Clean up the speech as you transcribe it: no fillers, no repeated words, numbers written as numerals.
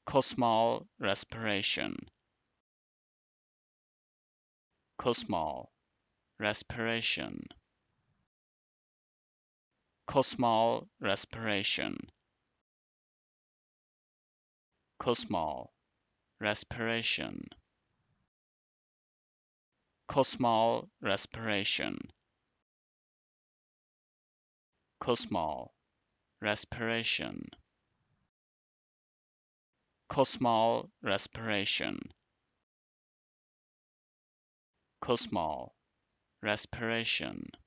Cosmal respiration. Cosmal respiration. Cosmal respiration. Cosmal respiration. Cosmal respiration. Cosmal respiration. Cosmal respiration. Cosmal respiration.